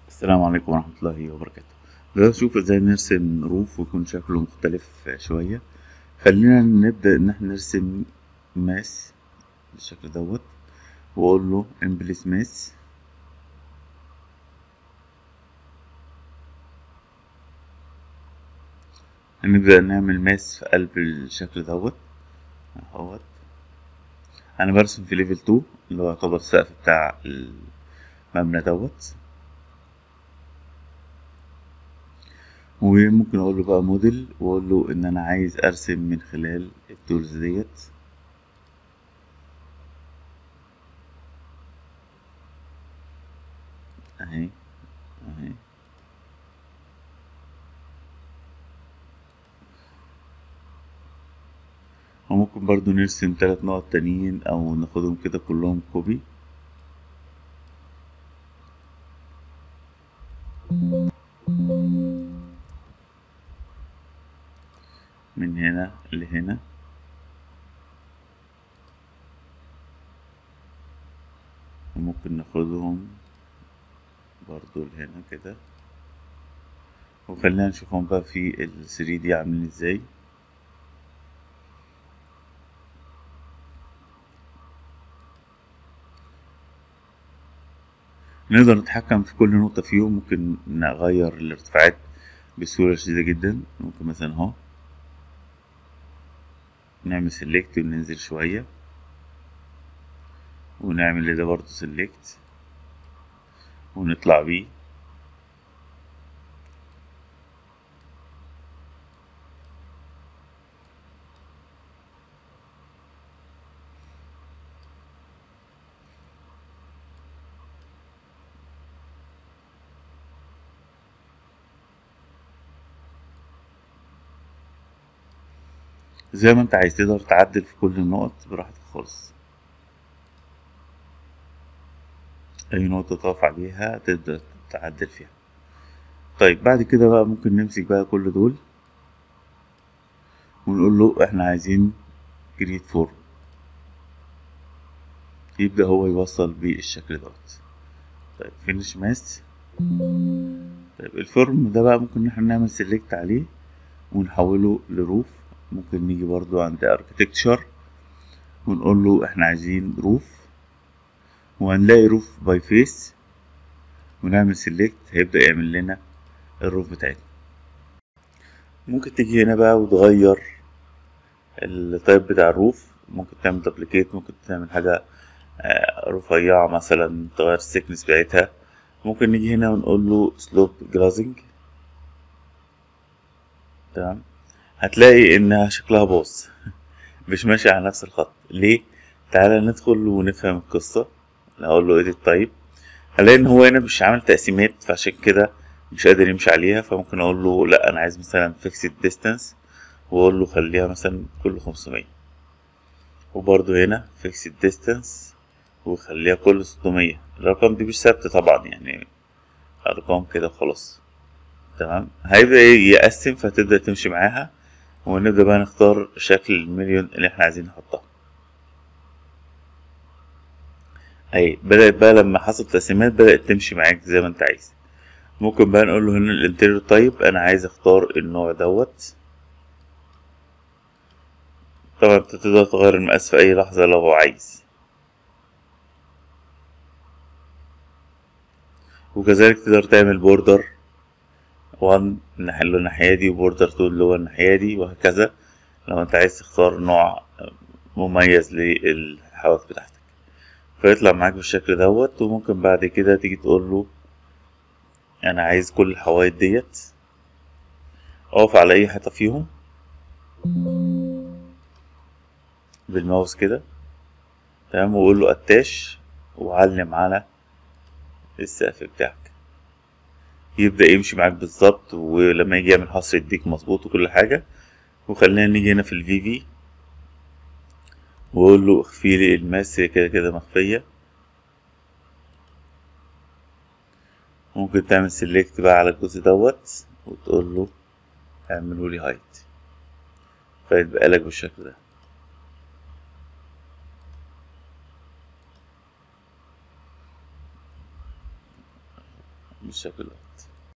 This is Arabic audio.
السلام عليكم ورحمة الله وبركاته. دلوقتي نشوف ازاي نرسم روف ويكون شكله مختلف شوية. خلينا نبدأ ان احنا نرسم ماس بالشكل دوت، واقول له امبليس ماس. هنبدأ نعمل ماس في قلب الشكل دوت اهوت. انا برسم في ليفل 2 اللي هو يعتبر السقف بتاع المبنى دوت، وممكن اقول له بقى موديل واقول له ان انا عايز ارسم من خلال التولز ديت اهي اهي. وممكن برضو نرسم 3 نقط تانيين او ناخدهم كده كلهم كوبي من هنا لهنا، وممكن ناخدهم برضو لهنا كده، وخلينا نشوفهم بقى في ال 3D عاملين ازاي. نقدر نتحكم في كل نقطة فيهم، ممكن نغير الارتفاعات بسهولة شديدة جدا. ممكن مثلا اهو نعمل سيلكت وننزل شوية، ونعمل لده برضو سيلكت ونطلع بيه. زي ما انت عايز تقدر تعدل في كل النقط براحتك خالص. اي نقطة تقف عليها تقدر تعدل فيها. طيب بعد كده بقى ممكن نمسك بقى كل دول ونقول له احنا عايزين كريت فورم، يبدأ هو يوصل بالشكل دوت. طيب فينش ماس. طيب الفورم ده بقى ممكن احنا نعمل سيلكت عليه ونحوله لروف. ممكن نيجي برضو عند اركتكتشر ونقول له احنا عايزين روف، وهنلاقي روف باي فيس ونعمل سيلكت هيبدأ يعمل لنا الروف بتاعتنا. ممكن تيجي هنا بقى وتغير التايب بتاع الروف، ممكن تعمل دبليكيت، ممكن تعمل حاجة رفيعة مثلا تغير السكنس بتاعتها. ممكن نيجي هنا ونقول له سلوب جلازنج. تمام، هتلاقي انها شكلها باظ مش ماشي على نفس الخط. ليه؟ تعالى ندخل ونفهم القصة. هقول له edit type، هلاقي ان هو هنا مش عامل تقسيمات، فعشان كده مش قادر يمشي عليها. فممكن اقول له لا انا عايز مثلا fixed distance، واقول له خليها مثلا كل 500. وبرضو هنا fixed distance وخليها كل 600. الارقام دي مش ثابتة طبعا، يعني ارقام كده خلاص. تمام، هيبدأ يقسم فتبدأ تمشي معاها، ونبدأ بقى نختار شكل المليون اللي احنا عايزين نحطها. اهي بدأت بقى لما حصل تقسيمات بدأت تمشي معاك زي ما انت عايز. ممكن بقى نقول له هنا الانتيريور تايب، انا عايز اختار النوع دوت. طبعا انت تقدر تغير المقاس في اي لحظة لو هو عايز، وكذلك تقدر تعمل بوردر 1 نحله الناحية دي، وبوردر 2 اللي هو الناحية دي، وهكذا لو انت عايز تختار نوع مميز للحواف بتاعتك فيطلع معاك بالشكل دوت. وممكن بعد كده تيجي تقول له انا عايز كل الحوايط ديت، اقف على اي حته فيهم بالماوس كده. تمام، واقول له اتاش وعلم على السقف بتاعك، يبدأ يمشي معاك بالظبط. ولما يجي يعمل حصر يديك مظبوط وكل حاجة. وخلينا نيجي هنا في الفي في واقول له اخفي لي الماس، هي كده كده مخفية. ممكن تعمل سيلكت بقى على الجزء دوت وتقول له اعمله لي هايت، فيتبقى لك بالشكل ده. بالشكل دوت.